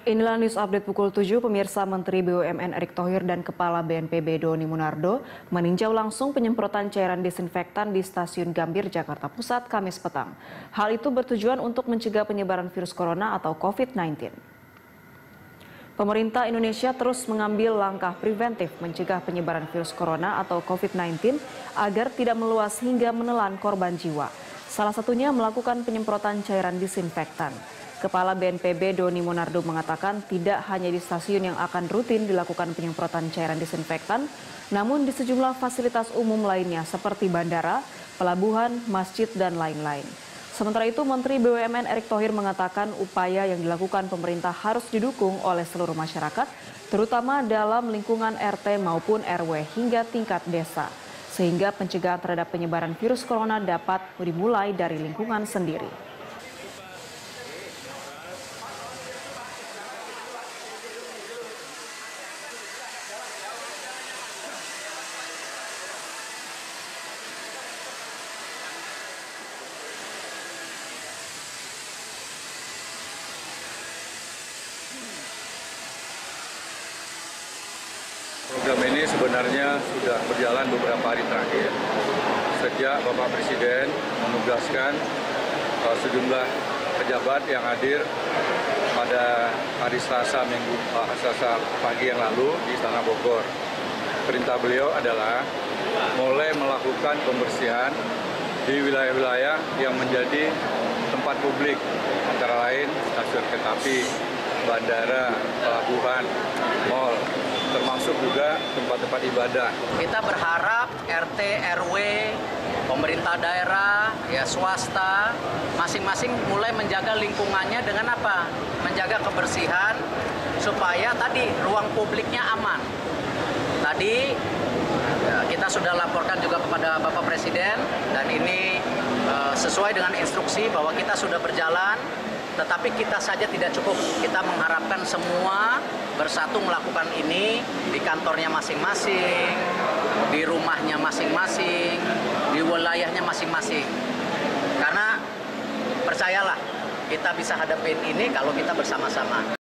Inilah news update pukul 7, pemirsa. Menteri BUMN Erick Thohir dan Kepala BNPB Doni Monardo meninjau langsung penyemprotan cairan disinfektan di Stasiun Gambir, Jakarta Pusat, Kamis petang. Hal itu bertujuan untuk mencegah penyebaran virus corona atau COVID-19. Pemerintah Indonesia terus mengambil langkah preventif mencegah penyebaran virus corona atau COVID-19 agar tidak meluas hingga menelan korban jiwa. Salah satunya melakukan penyemprotan cairan disinfektan. Kepala BNPB Doni Monardo mengatakan tidak hanya di stasiun yang akan rutin dilakukan penyemprotan cairan disinfektan, namun di sejumlah fasilitas umum lainnya seperti bandara, pelabuhan, masjid, dan lain-lain. Sementara itu, Menteri BUMN Erick Thohir mengatakan upaya yang dilakukan pemerintah harus didukung oleh seluruh masyarakat, terutama dalam lingkungan RT maupun RW hingga tingkat desa, sehingga pencegahan terhadap penyebaran virus corona dapat dimulai dari lingkungan sendiri. Program ini sebenarnya sudah berjalan beberapa hari terakhir. Sejak Bapak Presiden menugaskan sejumlah pejabat yang hadir pada hari Selasa pagi yang lalu di Istana Bogor. Perintah beliau adalah mulai melakukan pembersihan di wilayah-wilayah yang menjadi tempat publik, antara lain stasiun kereta api, bandara, pelabuhan, mal, termasuk juga tempat-tempat ibadah. Kita berharap RT, RW, pemerintah daerah, ya swasta, masing-masing mulai menjaga lingkungannya dengan apa? Menjaga kebersihan supaya tadi ruang publiknya aman. Tadi kita sudah laporkan juga kepada Bapak Presiden dan ini sesuai dengan instruksi bahwa kita sudah berjalan. Tetapi kita saja tidak cukup, kita mengharapkan semua bersatu melakukan ini di kantornya masing-masing, di rumahnya masing-masing, di wilayahnya masing-masing. Karena percayalah, kita bisa hadapin ini kalau kita bersama-sama.